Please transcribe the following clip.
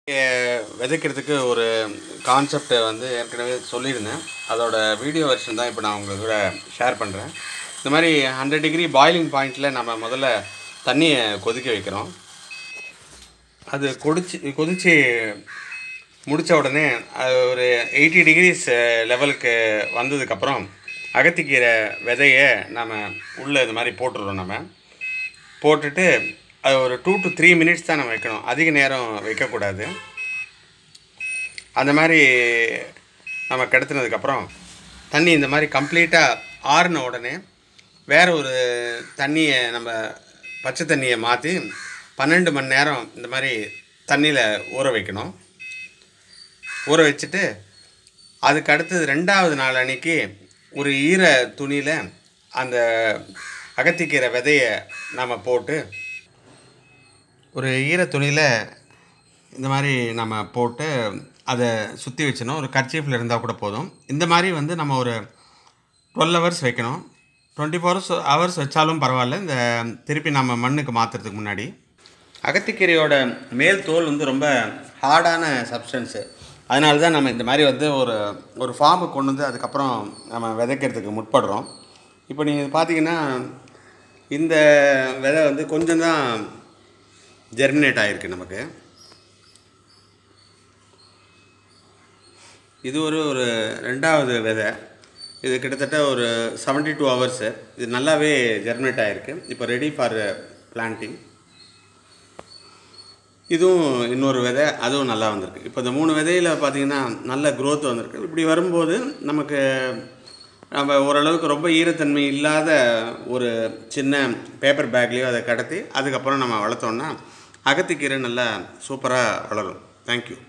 விதைக்கிறதுக்கு ஒரு கான்செப்டை வந்து ஏற்கனவே சொல்லியிருந்தேன். அதோட வீடியோ வெர்ஷன் தான் இப்போ நான் உங்கள் கூட ஷேர் பண்ணுறேன். இந்த மாதிரி 100 டிகிரி பாயிலிங் பாயிண்டில் நம்ம முதல்ல தண்ணியை கொதிக்க வைக்கிறோம். அது கொதித்து முடித்த உடனே அது ஒரு 80 டிகிரிஸ் லெவலுக்கு வந்ததுக்கப்புறம் அகத்திக்கீரை விதையை நம்ம உள்ளே இது மாதிரி போட்டுடுறோம். நம்ம போட்டுட்டு அது ஒரு 2 to 3 மினிட்ஸ் தான் நம்ம வைக்கணும், அதிக நேரம் வைக்கக்கூடாது. அந்த மாதிரி நம்ம கிடத்துனதுக்கப்புறம் தண்ணி இந்த மாதிரி கம்ப்ளீட்டாக ஆறின உடனே வேறு ஒரு தண்ணியை நம்ம பச்சை தண்ணியை மாற்றி 12 மணி நேரம் இந்த மாதிரி தண்ணியில் ஊற வைக்கணும். ஊற வச்சுட்டு அதுக்கு அடுத்தது 2வது நாள் அன்றைக்கி ஒரு ஈர துணியில் அந்த அகத்திக்கீரை விதையை நம்ம போட்டு ஒரு ஈர துணியில் இந்த மாதிரி நம்ம போட்டு அதை சுற்றி வச்சிடணும். ஒரு கர்ச்சீஃபில் இருந்தால் கூட போதும். இந்த மாதிரி வந்து நம்ம ஒரு 12 ஹவர்ஸ் வைக்கணும். 24 ஹவர்ஸ் வச்சாலும் பரவாயில்ல, இந்த திருப்பி நம்ம மண்ணுக்கு மாற்றுறதுக்கு முன்னாடி. அகத்திக்கீரையோட மேல் தோல் வந்து ரொம்ப ஹார்டான சப்ஸ்டன்ஸு. அதனால தான் நம்ம இந்த மாதிரி வந்து ஒரு ஃபார்முக்கு கொண்டு வந்து அதுக்கப்புறம் நம்ம விதைக்கிறதுக்கு முற்படுறோம். இப்போ நீங்கள் பார்த்தீங்கன்னா இந்த விதை வந்து கொஞ்சம் தான் ஜெர்மினேட் ஆகிருக்கு நமக்கு. இது ஒரு 2வது விதை. இது கிட்டத்தட்ட ஒரு 72 ஹவர்ஸு. இது நல்லாவே ஜெர்மினேட் ஆகிருக்கு. இப்போ ரெடி ஃபார் பிளான்டிங். இதுவும் இன்னொரு விதை, அதுவும் நல்லா வந்திருக்கு. இப்போ இந்த 3 விதையில் பார்த்திங்கன்னா நல்ல க்ரோத் வந்திருக்கு. இப்படி வரும்போது நமக்கு நம்ம ஓரளவுக்கு ரொம்ப ஈரத்தன்மை இல்லாத ஒரு சின்ன பேப்பர் பேக்லேயோ அதை கடத்தி அதுக்கப்புறம் நம்ம வளர்த்தோன்னா அகத்திக்கீரை நல்லா சூப்பராக வளரும். தேங்க்யூ.